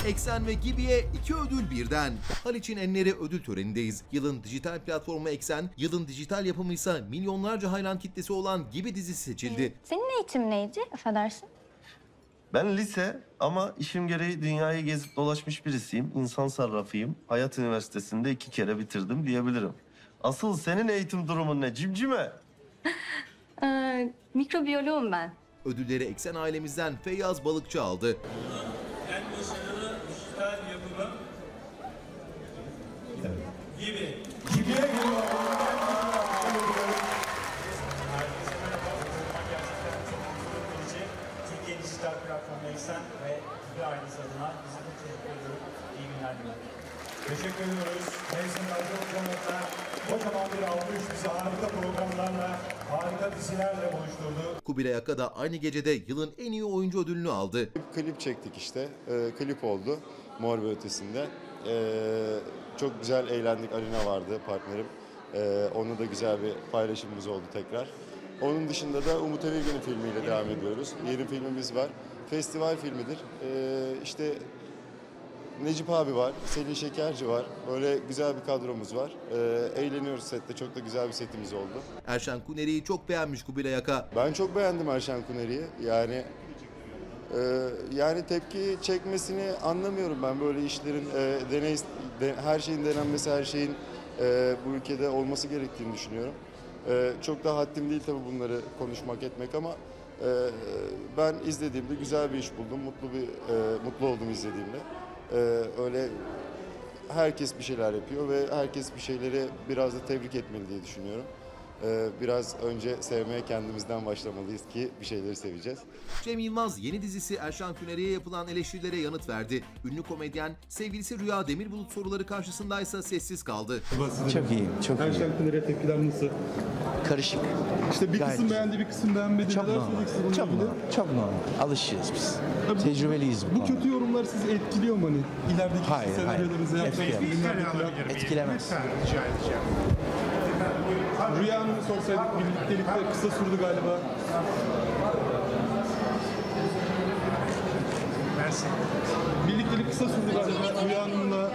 Eksen ve Gibi'ye 2 ödül birden. Haliç'in Enleri ödül törenindeyiz. Yılın dijital platformu Eksen, yılın dijital yapımıysa milyonlarca hayran kitlesi olan Gibi dizisi seçildi. Senin eğitim neydi? Affedersin. Ben lise ama işim gereği dünyayı gezip dolaşmış birisiyim. İnsan sarrafıyım. Hayat Üniversitesi'nde 2 kere bitirdim diyebilirim. Asıl senin eğitim durumun ne cimcime? Mikrobiyoloğum ben. Ödülleri Eksen ailemizden Feyyaz Balıkçı aldı. En başarılı dijital yapımı Gibi. Gibi'ye geliyor. Herkese merhaba. Gerçekten çok mutluluk verici. Türkiye Dijital Platformu Eksen ve Gibi ailesi adına bize de teşekkür ediyorum. İyi günler dilerim. Teşekkür ediyoruz. Mevsim Radyo Programı'nda kocaman bir alkış bizi harika programlarla, harika dizilerle buluşturdu. Kubilay Aka da aynı gecede yılın en iyi oyuncu ödülünü aldı. Klip çektik işte. Klip oldu Mor ve Ötesi'nde. Çok güzel eğlendik. Alina vardı partnerim. Onunla da güzel bir paylaşımımız oldu tekrar. Onun dışında da Umut Evirgen'in filmiyle devam ediyoruz. Yeni filmimiz var. Festival filmidir. İşte Necip abi var, Selin Şekerci var. Böyle güzel bir kadromuz var. Eğleniyoruz sette. Çok da güzel bir setimiz oldu. Erşen Kuneri'yi çok beğenmiş Kubilay Aka. Ben çok beğendim Erşen Kuneri'yi. Yani tepki çekmesini anlamıyorum ben böyle işlerin her şeyin denenmesi, her şeyin bu ülkede olması gerektiğini düşünüyorum. Çok da haddim değil tabii bunları konuşmak etmek ama ben izlediğimde güzel bir iş buldum, mutlu oldum izlediğimde. Öyle herkes bir şeyler yapıyor ve herkes bir şeyleri biraz da tebrik etmeli diye düşünüyorum. Biraz önce sevmeye kendimizden başlamalıyız ki bir şeyleri seveceğiz. Cem Yılmaz yeni dizisi Erşan Kuneri'ye yapılan eleştirilere yanıt verdi. Ünlü komedyen sevgilisi Rüya Demirbulut soruları karşısındaysa sessiz kaldı. Çok iyi, çok iyi. Erşen Kuneri'ye tepkiler nasıl? Karışık. İşte bir kısım beğendi, bir kısım beğenmedi. Çok Neler normal. söyleyeceksiniz bununla Çok ilgili? normal. Çok normal. Alışıyoruz biz. Tecrübeliyiz bu Bu konuda. kötü yorumlar sizi etkiliyor mu hani? İlerideki Hayır, senaryolarınızı hayır. yapacağınız filmlerde falan. Etkilemez. Rüya Hanım'ı sorsaydık birliktelikte kısa sürdü galiba. Birliktelik kısa sürdü galiba Rüya Hanım'la.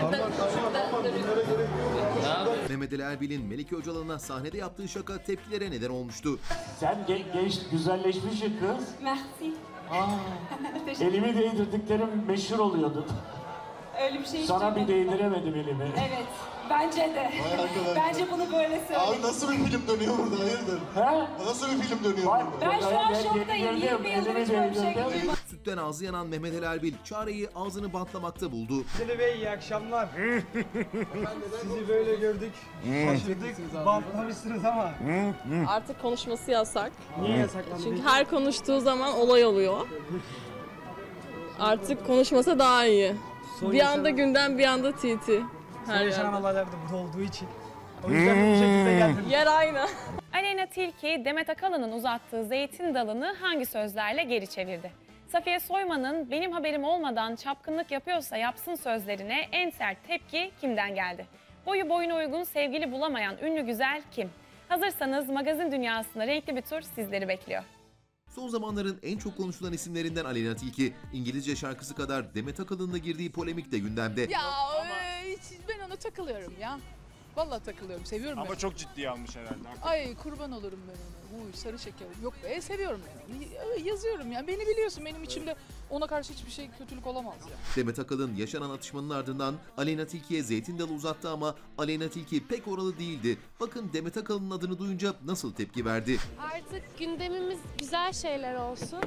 Mehmet Ali Erbil'in Melike Öcalan'a sahnede yaptığı şaka tepkilere neden olmuştu. Sen genç, güzelleşmişsin kız. Merci. Elimi değdirdiklerim meşhur oluyordu. Öyle bir şey Sana bir değdiremedim elimi. Evet, bence de. Bence bunu böyle söyle. Abi nasıl bir film dönüyor burada hayırdır? He? Nasıl bir film dönüyor Bak, burada? Ben şu an yeni şoktayım. girdim, 20 yıldır elimi hiç böyle bir şey değdirdim. duymadım. Sütten ağzı yanan Mehmet Ali Erbil çareyi ağzını bantlamakta buldu. Seni Bey iyi akşamlar. Sizi böyle gördük. Şaşırdık. Bantlamışsınız ama. Artık konuşması yasak. Niye yasaklandı? Çünkü her konuştuğu zaman olay oluyor. Artık konuşmasa daha iyi. Bir anda gündem, bir anda TT. Her yaşanan yerde. olaylar da burada olduğu için. O yüzden bu şekilde geldim. Yer aynı. Aleyna Tilki, Demet Akalın'ın uzattığı zeytin dalını hangi sözlerle geri çevirdi? Safiye Soyman'ın benim haberim olmadan çapkınlık yapıyorsa yapsın sözlerine en sert tepki kimden geldi? Boyu boyuna uygun sevgili bulamayan ünlü güzel kim? Hazırsanız magazin dünyasında renkli bir tur sizleri bekliyor. Son zamanların en çok konuşulan isimlerinden Aleyna Tilki, İngilizce şarkısı kadar Demet Akalın'la girdiği polemik de gündemde. Ya ben ona takılıyorum ya. Vallahi takılıyorum, seviyorum Ama çok ciddiye almış herhalde. Ay kurban olurum ben ona. Uy sarı şekerim. Yok be seviyorum yani. Yazıyorum ya. Beni biliyorsun benim içimde ona karşı hiçbir şey kötülük olamaz ya. Demet Akalın yaşanan atışmanın ardından Aleyna Tilki'ye zeytin dalı uzattı ama Aleyna Tilki pek oralı değildi. Bakın Demet Akalın'ın adını duyunca nasıl tepki verdi. Artık gündemimiz güzel şeyler olsun.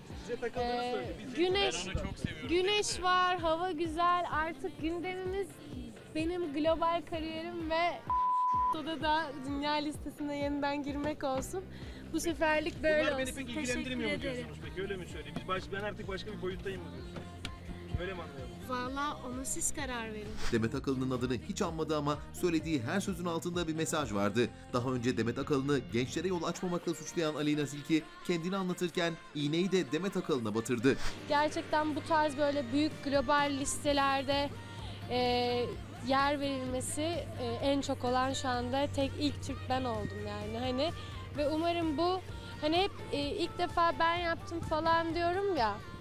Güneş var, hava güzel. Artık gündemimiz benim global kariyerim ve da dünya listesine yeniden girmek olsun. Bu seferlik böyle Bunlar beni olsun. pek Teşekkür ilgilendirmiyor mu ederim. diyorsunuz peki öyle mi söyleyeyim? Ben artık başka bir boyuttayım mı diyorsunuz? Öyle mi anlayalım? Valla ona siz karar verin. Demet Akalın'ın adını hiç anmadı ama söylediği her sözün altında bir mesaj vardı. Daha önce Demet Akalın'ı gençlere yol açmamakla suçlayan Aleyna Tilki kendini anlatırken iğneyi de Demet Akalın'a batırdı. Gerçekten bu tarz böyle büyük global listelerde yer verilmesi en çok olan şu anda ilk Türk ben oldum yani hani ve umarım bu hani hep ilk defa ben yaptım falan diyorum ya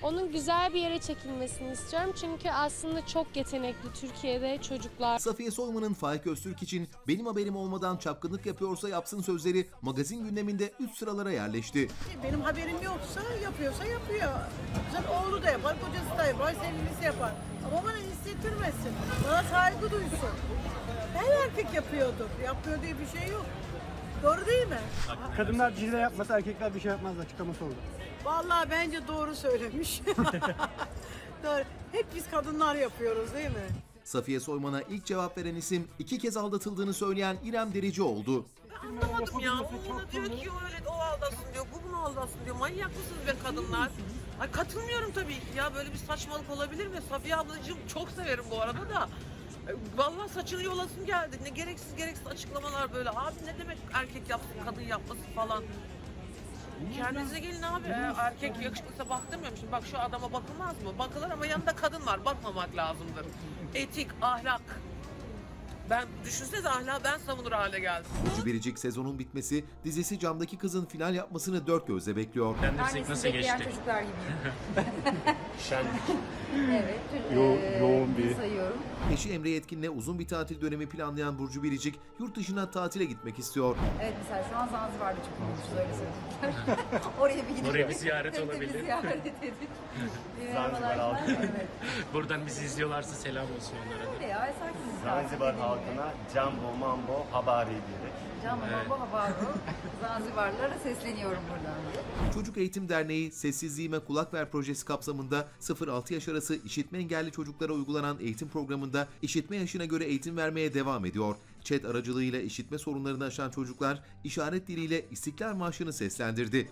Onun güzel bir yere çekilmesini istiyorum. Çünkü aslında çok yetenekli Türkiye'de çocuklar. Safiye Soyman'ın Faik Öztürk için benim haberim olmadan çapkınlık yapıyorsa yapsın sözleri magazin gündeminde üst sıralara yerleşti. Benim haberim yoksa yapıyorsa yapıyor. Zaten oğlu da yapar, kocası da yapar, sevgilisi yapar. Ama bana hissettirmesin. Bana saygı duysun. Her erkek yapıyordur. Yapmıyor diye bir şey yok. Doğru değil mi? Kadınlar cile yapmasa erkekler bir şey yapmaz açıklaması oldu. Vallahi bence doğru söylemiş. Doğru. Hep biz kadınlar yapıyoruz değil mi? Safiye Soyman'a ilk cevap veren isim 2 kez aldatıldığını söyleyen İrem Derici oldu. Anlamadım ya. Ona diyor ki öyle o aldasın diyor, bu bunu aldasın diyor. Manyak mısınız be kadınlar? Ay katılmıyorum tabii ki ya. Böyle bir saçmalık olabilir mi? Safiye ablacığım çok severim bu arada da. Vallahi saçını yolasım geldi. Ne gereksiz açıklamalar böyle. Abi ne demek erkek yapsın, kadın yapmasın falan. Kendinize gelin abi. Erkek yakışıklıysa baktırmıyorum. Şimdi bak şu adama bakılmaz mı? Bakılır ama yanında kadın var. Bakmamak lazımdır. Etik, ahlak. Ben düşünsenize ahlakı ben savunur hale geldim. Burcu Biricik sezonun bitmesi, dizisi Camdaki Kız'ın final yapmasını dört gözle bekliyor. Nasıl geçti? Çocuklar gibi. Şenlik. Evet. Yoğun bir. Sayıyorum. Eşi Emre Yetkin'le uzun bir tatil dönemi planlayan Burcu Biricik yurt dışına tatile gitmek istiyor. Evet mesela şu an Zanzibar'da çıkıyormuşuz öyle söylediler. Oraya bir gidelim. Oraya bir ziyaret olabilir. Bir ziyaret edelim. Zanzibar halkı. Evet. Buradan bizi izliyorlarsa selam olsun onlara da. Öyle ya sakiniz. Zanzibar halkına Jambo Mambo Habari diyerek. Jambo Mambo Habari. Zanzibarlılara sesleniyorum buradan diye. Çocuk Eğitim Derneği Sessizliğime Kulak Ver projesi kapsamında 0-6 yaş arası işitme engelli çocuklara uygulanan eğitim programında işitme yaşına göre eğitim vermeye devam ediyor. Chat aracılığıyla işitme sorunlarını aşan çocuklar işaret diliyle İstiklal Marşı'nı seslendirdi.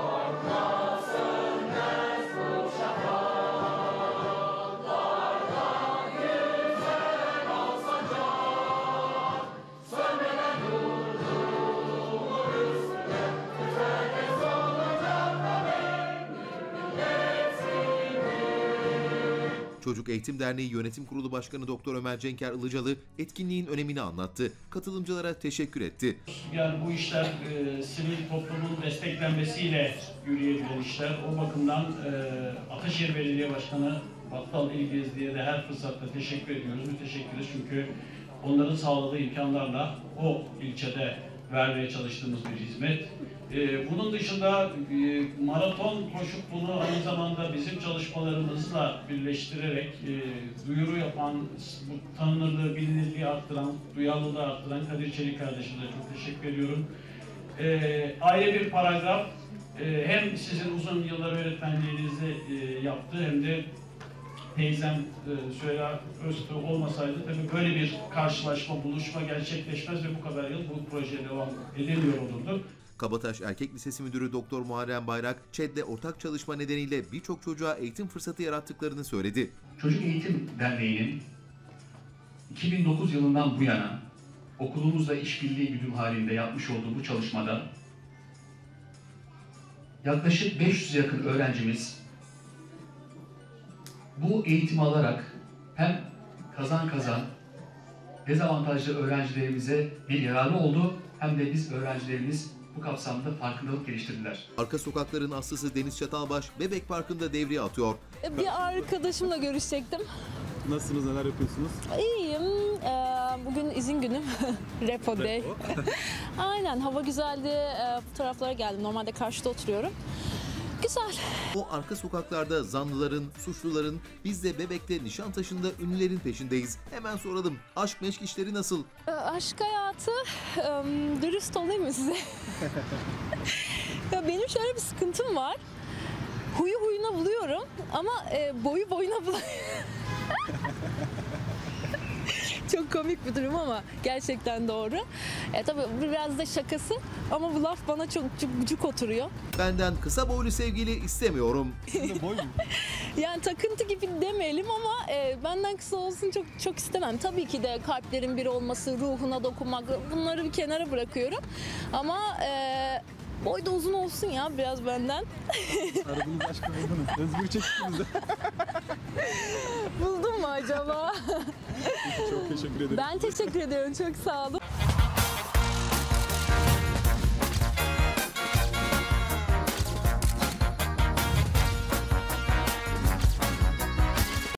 Çocuk Eğitim Derneği Yönetim Kurulu Başkanı Doktor Ömer Cenker Ilıcalı etkinliğin önemini anlattı. Katılımcılara teşekkür etti. Yani bu işler sivil toplumun desteklenmesiyle yürüyebilen işler. O bakımdan Ataşehir Belediye Başkanı Battal İlgezdi'ye de her fırsatta teşekkür ediyoruz. Müteşekkiriz çünkü onların sağladığı imkanlarla o ilçede vermeye çalıştığımız bir hizmet. Bunun dışında maraton koşup bunu aynı zamanda bizim çalışmalarımızla birleştirerek duyuru yapan, bu tanınırlığı, bilinirliği arttıran, duyarlılığı arttıran Kadir Çelik kardeşimize çok teşekkür ediyorum. Ayrı bir paragraf hem sizin uzun yıllar öğretmenliğinizi yaptı hem de teyzem Süheyla Öztürk olmasaydı tabii böyle bir karşılaşma, buluşma gerçekleşmez ve bu kadar yıl bu projeye devam edemiyor olurdu. Kabataş Erkek Lisesi Müdürü Doktor Muharrem Bayrak, ÇED'le ortak çalışma nedeniyle birçok çocuğa eğitim fırsatı yarattıklarını söyledi. Çocuk Eğitim Derneği'nin 2009 yılından bu yana okulumuzla işbirliği güdüm halinde yapmış olduğu bu çalışmada yaklaşık 500 yakın öğrencimiz bu eğitimi alarak hem kazan dezavantajlı öğrencilerimize bir yararı oldu hem de biz öğrencilerimiz bu kapsamda farkındalık geliştirdiler. Arka sokakların aslısı Deniz Çatalbaş, Bebek Parkı'nda devriye atıyor. Bir arkadaşımla görüşecektim. Nasılsınız, neler yapıyorsunuz? İyiyim. Bugün izin günüm. Repo day. Aynen, hava güzeldi. Bu taraflara geldim. Normalde karşıda oturuyorum. Güzel. O arka sokaklarda zanlıların, suçluların, biz de Bebek'te, Nişantaşı'nda ünlülerin peşindeyiz. Hemen soralım, aşk meşk işleri nasıl? Aşk hayatı, dürüst olayım mı size? Ya benim şöyle bir sıkıntım var. Huyu huyuna buluyorum ama boyu boyuna bulamıyorum. Çok komik bir durum ama gerçekten doğru. Tabii biraz da şakası ama bu laf bana çok cuk oturuyor. Benden kısa boylu sevgili istemiyorum. Boy mu? Yani takıntı gibi demeyelim ama benden kısa olsun çok istemem. Tabii ki de kalplerin bir olması, ruhuna dokunmak, bunları bir kenara bırakıyorum. Ama boy da uzun olsun ya biraz benden. Aradığınız aşkı buldunuz. Özgür çektiniz de. Buldum mu acaba? Çok teşekkür ederim. Ben teşekkür ediyorum. Çok sağ olun.